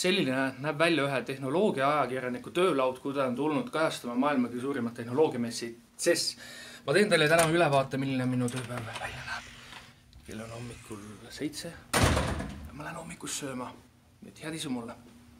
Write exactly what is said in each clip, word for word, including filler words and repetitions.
Selline näeb välja ühe tehnoloogia ajakirjaniku töölaud, kui ta on tulnud kajastama maailma kõige suurimat tehnoloogiamessi C E S. Ma teen teile täna ülevaate, milline minu tööpäev välja näeb. Kell on hommikul seitse ja ma lähen hommikus sööma. Nüüd head isu mulle.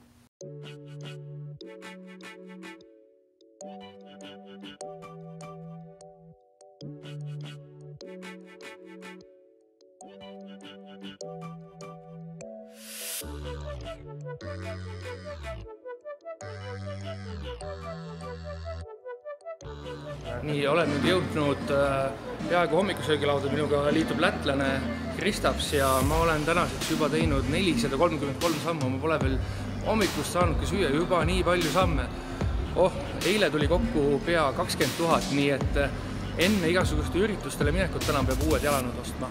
Nii, olen nüüd jõudnud peaaegu hommikusöögilauda, minuga liitub lätlane Kristaps ja ma olen tänaseks juba teinud nelisada kolmkümmend kolm sammu. Ma pole veel hommikust saanudki süüa juba nii palju samme. Oh, eile tuli kokku pea kakskümmend tuhat, nii et enne igasuguste üritustele minekut täna peab uued jalanud ostma.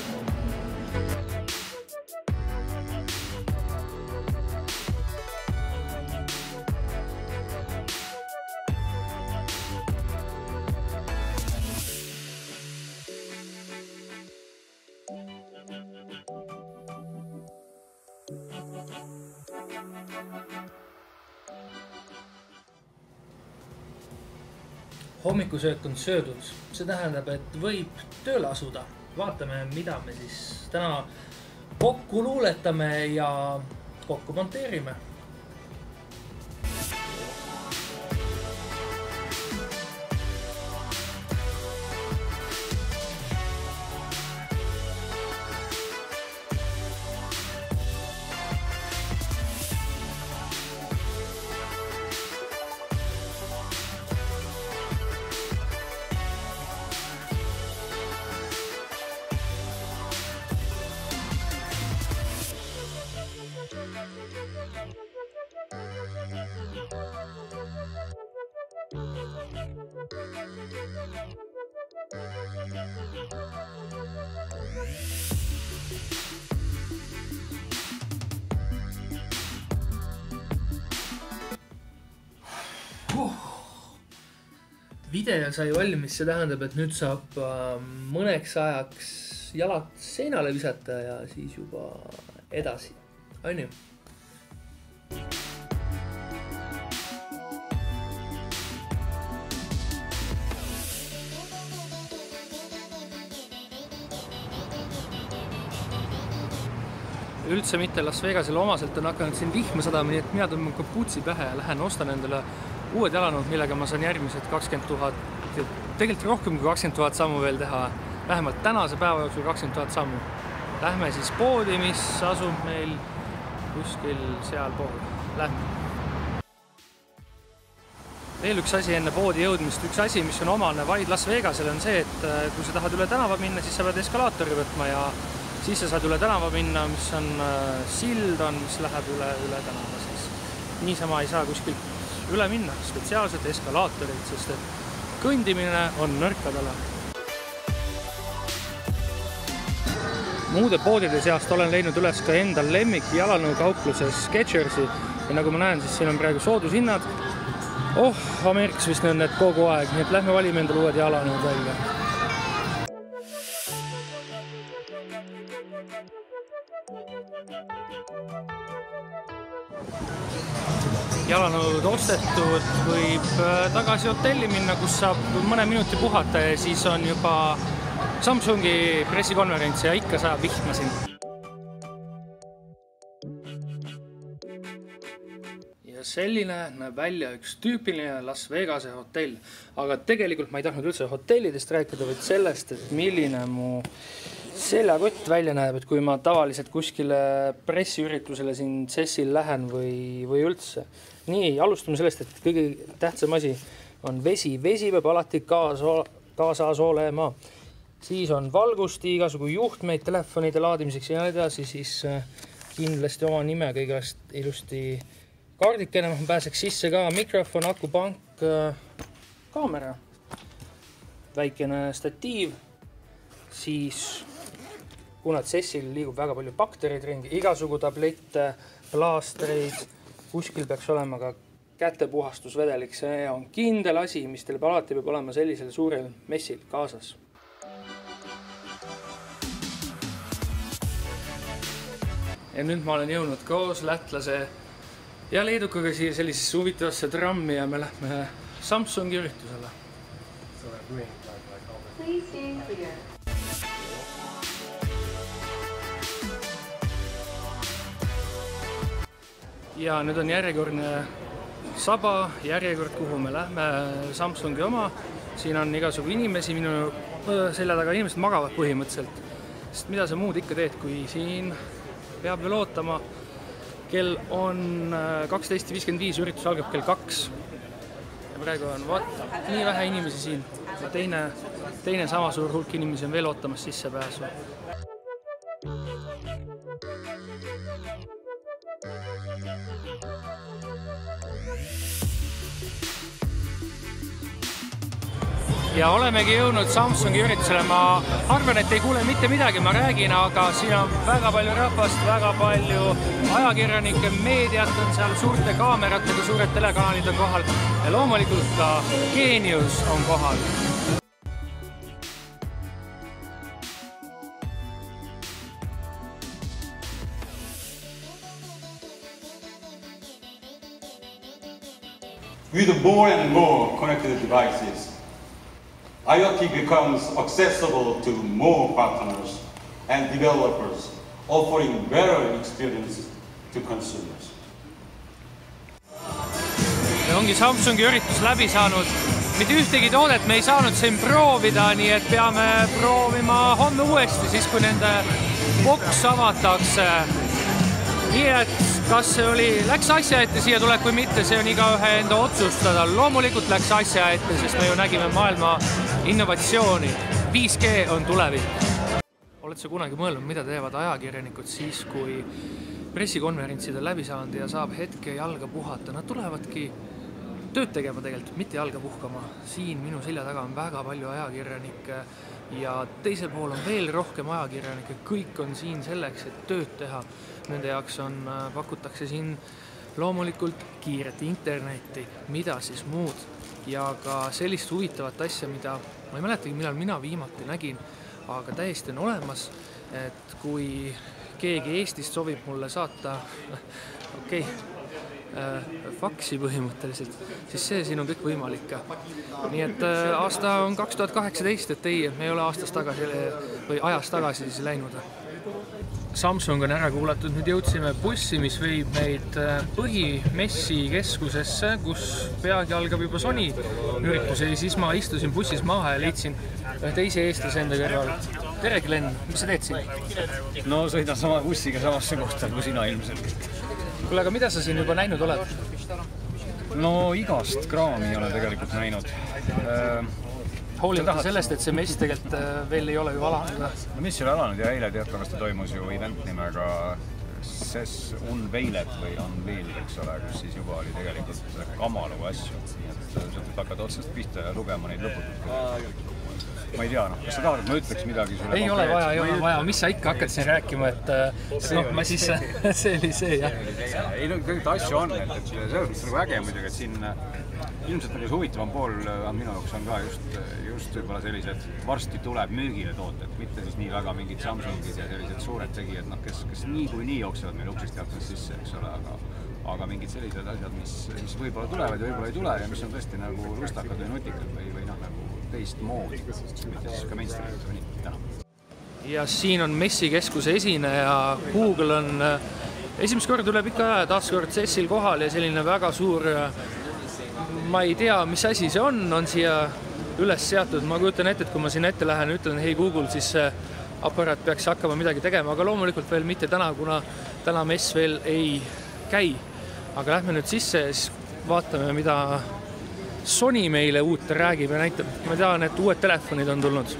Hommikusöök on söödud. See tähendab, et võib tööle asuda. Vaatame, mida me siis täna kokku luuletame ja kokku monteerime. Video sai valmis, see tähendab, et nüüd saab mõneks ajaks jalad seinale visata ja siis juba edasi. On ju? Üldse mitte Las Vegasele omaselt on hakanud siin vihma sadama, nii et mina tõmban kaputsi pähe ja lähen ostan endale uued jalanud, millega ma saan järgmised kakskümmend tuhat, tegelikult rohkem kui kakskümmend tuhat sammu veel teha, vähemalt tänase päeva jooksul kakskümmend tuhat sammu. Lähme siis poodi, mis asub meil kuskil seal pool. Lähme. Veel üks asi enne poodi jõudmist, üks asi, mis on omane vaid Las Vegasele on see, et kui sa tahad üle tänava minna, siis sa pead eskalaatori võtma ja siis sa saad üle tänava minna, mis on sild on, mis läheb üle, üle tänava siis. Niisama ei saa kuskilt üle minna, spetsiaalsed eskalaatorid, sest et kõndimine on nõrkadele. Muude poodide seast olen leidnud üles ka endal lemmik jalanõu kaupluses Sketchersi ja nagu ma näen, siis siin on praegu soodushinnad. Oh, Ameerikas vist on need kogu aeg, nii et lähme valime endale uued jalanõud välja. Jalanõud ostetud, võib tagasi hotelli minna, kus saab mõne minuti puhata ja siis on juba Samsungi pressikonverents ja ikka saab vihma siin. Ja selline näeb välja üks tüüpiline Las Vegase hotell. Aga tegelikult ma ei tahtnud üldse hotellidest rääkida, vaid sellest, et milline mu seljakott välja näeb, et kui ma tavaliselt kuskile pressiüritusele siin C E S-il lähen või, või üldse. Nii, alustame sellest, et kõige tähtsam asi on vesi. Vesi peab alati kaasa, kaasas olema. Siis on valgusti, igasugu juhtmeid telefonide laadimiseks ja edasi, siis kindlasti oma nime kõigest ilusti kaardikene, ma pääseks sisse ka mikrofon, akupank, kaamera, väikene statiiv, siis kuna C E S-il liigub väga palju baktereid ringi, igasugu tablette, plaastreid, kuskil peaks olema ka kätepuhastusvedelik. See on kindel asi, mis teil alati peab olema sellisel suurel messil kaasas. Ja nüüd ma olen jõudnud koos lätlase ja Leedukaga siia sellisesse huvitavasse trammi ja me lähme Samsungi üritusele. Ja nüüd on järjekordne saba, järjekord, kuhu me lähme, Samsungi oma. Siin on igasugu inimesi, minu selja taga inimesed magavad põhimõtteliselt. Sest mida sa muud ikka teed, kui siin peab veel ootama. Kell on kaksteist viiskümmend viis, üritus algab kell kaks. Ja praegu on vaat, nii vähe inimesi siin. Ja teine, teine sama suur hulk inimesi on veel ootamas sissepääsu. Ja olemegi jõudnud Samsungi üritusele. Ma arvan, et ei kuule mitte midagi, ma räägin, aga siin on väga palju rahvast, väga palju ajakirjanikke, meediat on seal, suurte kaameratega, suured telekanalid on kohal ja loomulikult ka Genius on kohal. With more and more connected devices, IoT becomes accessible to more partners and developers, offering better experiences to consumers. Ja ongi Samsungi üritus läbi saanud. Mitte ühtegi toodet me ei saanud siin proovida, nii et peame proovima homme uuesti, siis kui nende boks avatakse. Nii et kas see oli, läks asja ette siia tulek või mitte, see on igaühe enda otsustada. Loomulikult läks asja ette, sest me ju nägime maailma innovatsiooni. viis G on tulevik. Oled sa kunagi mõelnud, mida teevad ajakirjanikud siis, kui pressikonverentsid on läbi saanud ja saab hetke jalga puhata? Nad tulevadki tööd tegema tegelikult, mitte jalga puhkama. Siin minu selja taga on väga palju ajakirjanikke ja teisel pool on veel rohkem ajakirjanikke. Kõik on siin selleks, et tööd teha. Nende jaoks on, pakutakse siin loomulikult kiiret internetti, mida siis muud. Ja ka sellist huvitavat asja, mida ma ei mäletagi, millal mina viimati nägin, aga täiesti on olemas, et kui keegi Eestist sobib mulle saata, okei, okay, faksi põhimõtteliselt, siis see siin on kõik võimalik. Nii et aasta on kaks tuhat kaheksateist, et ei, me ei ole aastast tagasi või ajast tagasi siis läinud. Samsung on ära kuulatud, nüüd jõudsime bussi, mis viib meid põhimessi keskusesse, kus peagi algab juba Sony ürituse ja siis ma istusin bussis maha ja leidsin ühe teise eestlase enda kõrval. Tere, Glenn, mis sa teed siin? No sõidan sama bussiga samasse kohta kui sina ilmselt. Kuule, aga mida sa siin juba näinud oled? No igast kraami ei ole tegelikult näinud. Hoolimata sellest, et see mess tegelikult veel ei ole ju alanud. No mess ei ole alanud ja eile teatavasti toimus ju event nimega Ses Unveiled või Unveiled, eks ole, kus siis juba oli tegelikult kamalu asju. Nii et sa hakkad otsast pihta ja lugema neid lõputult. Ma ei tea, noh, kas sa tahad, et ma ütleks midagi sulle? Ei ole vaja, ei ole vaja. Mis sa ikka hakkad siin rääkima, et noh, ma siis, see oli see, jah. Ei, no tegelikult asju on, et selles mõttes nagu äge muidugi, et siin ilmselt nagu huvitavam pool minu jaoks on ka just, just võib-olla sellised varsti tuleb müügile tooted, mitte siis nii väga mingid Samsungid ja sellised suured tegijad, noh, kes, kes nii kui nii jooksevad meil uksist teatavast sisse, eks ole, aga aga mingid sellised asjad, mis, mis võib-olla tulevad ja võib-olla ei tule ja mis on tõesti nagu lustakad või nutikad või, või noh, nagu teist moodi, mitte siis ka mainstreamid või nii täna. Ja siin on messikeskuse esineja, Google on esimest korda üle pika aja taaskord Cessil kohal ja selline väga suur, ma ei tea, mis asi see on, on siia üles seatud. Ma kujutan ette, et kui ma siin ette lähen ja ütlen, hei Google, siis see aparaat peaks hakkama midagi tegema, aga loomulikult veel mitte täna, kuna täna mess veel ei käi. Aga lähme nüüd sisse ja siis vaatame, mida Sony meile uut räägib ja näitab. Ma tean, et uued telefonid on tulnud.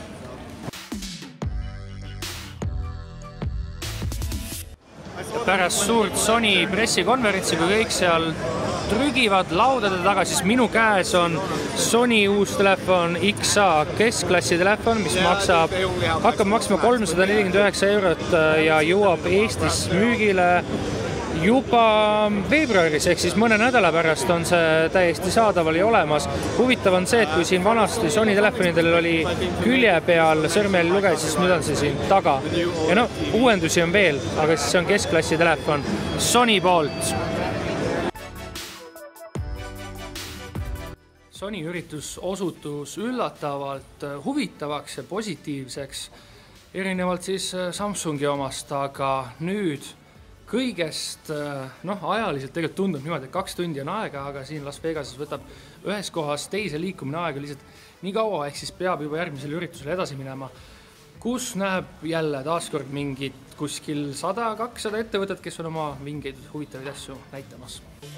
Pärast suurt Sony pressikonverentsi, kui kõik seal trügivad laudade taga, siis minu käes on Sony uus telefon X A keskklassi telefon, mis maksab, hakkab maksma kolmsada nelikümmend üheksa eurot ja jõuab Eestis müügile juba veebruaris, ehk siis mõne nädala pärast on see täiesti saadaval ja olemas. Huvitav on see, et kui siin vanasti Sony telefonidel oli külje peal sõrmejälgi lugeda, siis nüüd on see siin taga. Ja no, uuendusi on veel, aga siis see on keskklassi telefon Sony poolt. Sony üritus osutus üllatavalt huvitavaks ja positiivseks, erinevalt siis Samsungi omast, aga nüüd kõigest, noh, ajaliselt tegelikult tundub niimoodi, et kaks tundi on aega, aga siin Las Vegases võtab ühes kohas teise liikumine aega lihtsalt nii kaua, ehk siis peab juba järgmisel üritusel edasi minema, kus näeb jälle taaskord mingid kuskil sada kakssada ettevõtet, kes on oma mingeid huvitavaid asju näitamas.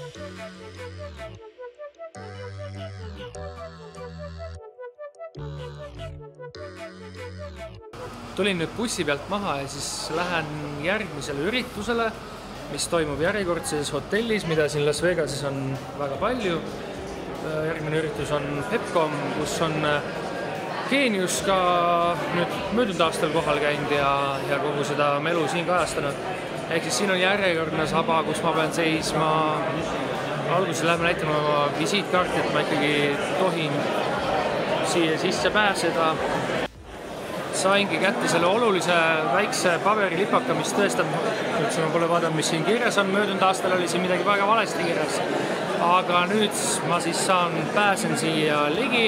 Tulin nüüd bussi pealt maha ja siis lähen järgmisele üritusele, mis toimub järjekordses hotellis, mida siin Las Vegases on väga palju. Järgmine üritus on Pepcom, kus on Geenius ka nüüd möödunud aastal kohal käinud ja, ja kogu seda melu siin kajastanud. Ehk siis siin on järjekordne saba, kus ma pean seisma. Alguses lähme näitama oma visiitkaarti, et ma ikkagi tohin siia sisse pääseda. Saingi kätte selle olulise väikse paberilipaka, mis tõestab, üldse ma pole vaadanud, mis siin kirjas on. Möödunud aastal oli siin midagi väga valesti kirjas. Aga nüüd ma siis saan pääsen siia ligi.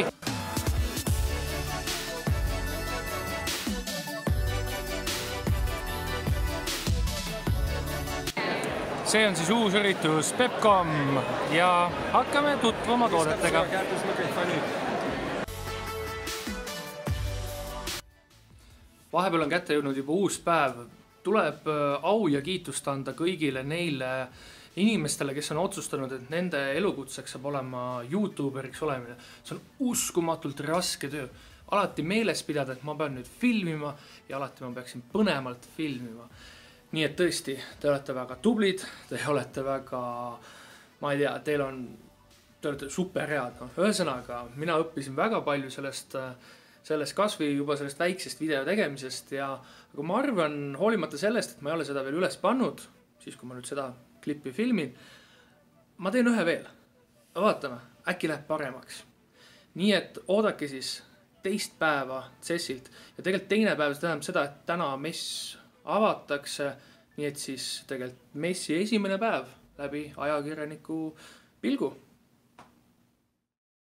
See on siis uus üritus Pepcom ja hakkame tutvuma toodetega. Vahepeal on kätte jõudnud juba uus päev. Tuleb au ja kiitust anda kõigile neile inimestele, kes on otsustanud, et nende elukutseks saab olema YouTuberiks olemine. See on uskumatult raske töö. Alati meeles pidada, et ma pean nüüd filmima ja alati ma peaksin põnemalt filmima. Nii et tõesti, te olete väga tublid, te olete väga, ma ei tea, teil on, te olete superhead. No. Ühesõnaga, mina õppisin väga palju sellest, sellest kasvõi juba sellest väiksest video tegemisest ja aga ma arvan, hoolimata sellest, et ma ei ole seda veel üles pannud, siis kui ma nüüd seda klippi filmin, ma teen ühe veel. Vaatame, äkki läheb paremaks. Nii et oodake siis teist päeva C E S-ilt ja tegelikult teine päev see tähendab seda, et täna mess avatakse, nii et siis tegelikult messi esimene päev läbi ajakirjaniku pilgu.